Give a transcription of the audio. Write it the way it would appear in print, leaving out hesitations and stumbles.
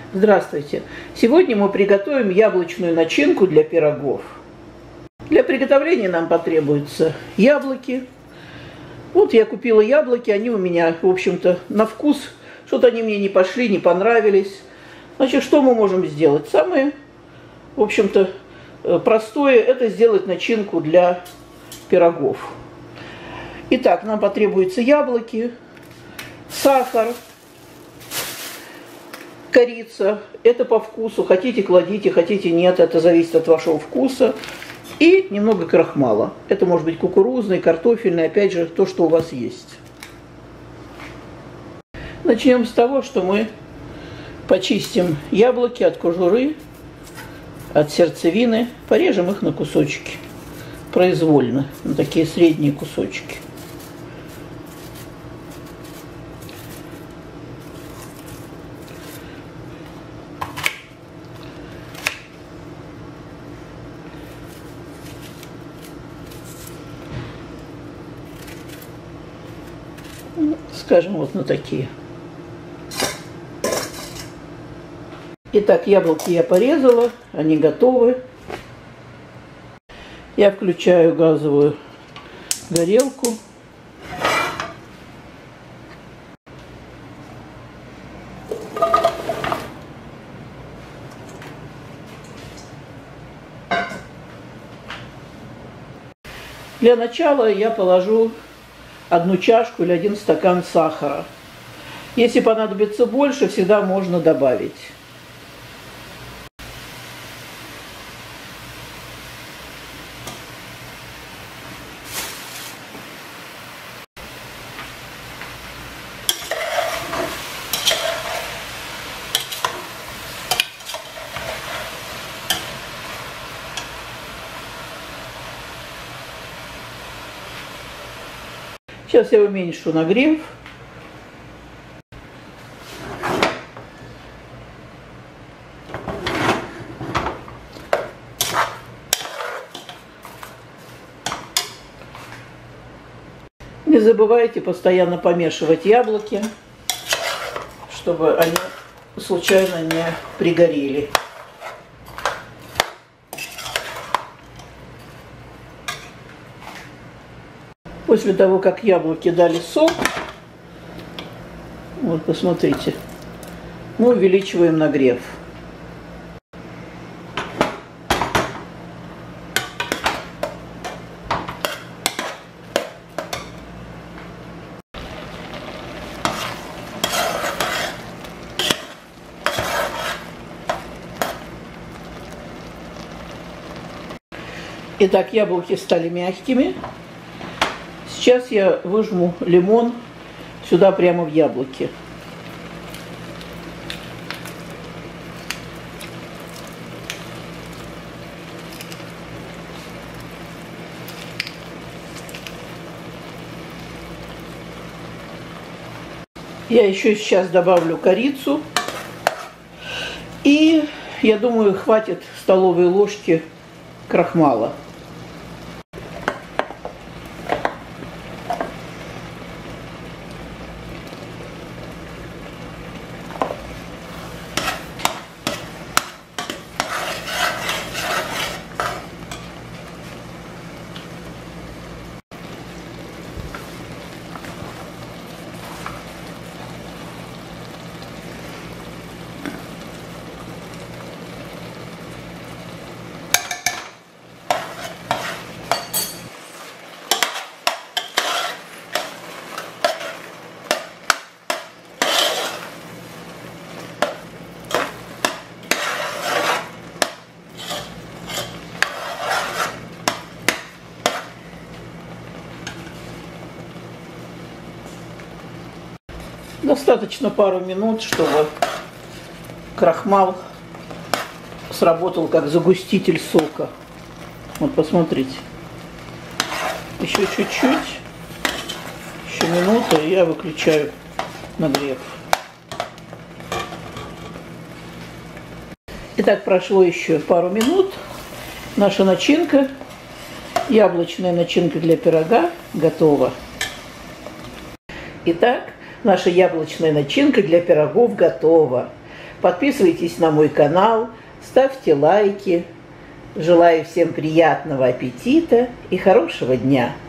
Здравствуйте! Сегодня мы приготовим яблочную начинку для пирогов. Для приготовления нам потребуются яблоки. Вот я купила яблоки, они у меня, в общем-то, на вкус, что-то они мне не пошли, не понравились. Значит, что мы можем сделать? Самое, в общем-то, простое – это сделать начинку для пирогов. Итак, нам потребуются яблоки, сахар, корица, это по вкусу, хотите кладите, хотите нет, это зависит от вашего вкуса. И немного крахмала, это может быть кукурузный, картофельный, опять же, то, что у вас есть. Начнем с того, что мы почистим яблоки от кожуры, от сердцевины, порежем их на кусочки, произвольно, на такие средние кусочки. Скажем, вот на такие. Итак, яблоки я порезала, они готовы. Я включаю газовую горелку. Для начала я положу 1 чашку или 1 стакан сахара. Если понадобится больше, всегда можно добавить. Сейчас я уменьшу нагрев. Не забывайте постоянно помешивать яблоки, чтобы они случайно не пригорели. После того, как яблоки дали сок, вот посмотрите, мы увеличиваем нагрев. Итак, яблоки стали мягкими. Сейчас я выжму лимон сюда прямо в яблоки. Я еще сейчас добавлю корицу. И, я думаю, хватит столовой ложки крахмала. Достаточно пару минут, чтобы крахмал сработал как загуститель сока. Вот посмотрите. Еще чуть-чуть, еще минуту, и я выключаю нагрев. Итак, прошло еще пару минут. Наша начинка, яблочная начинка для пирога, готова. Итак, наша яблочная начинка для пирогов готова. Подписывайтесь на мой канал, ставьте лайки. Желаю всем приятного аппетита и хорошего дня.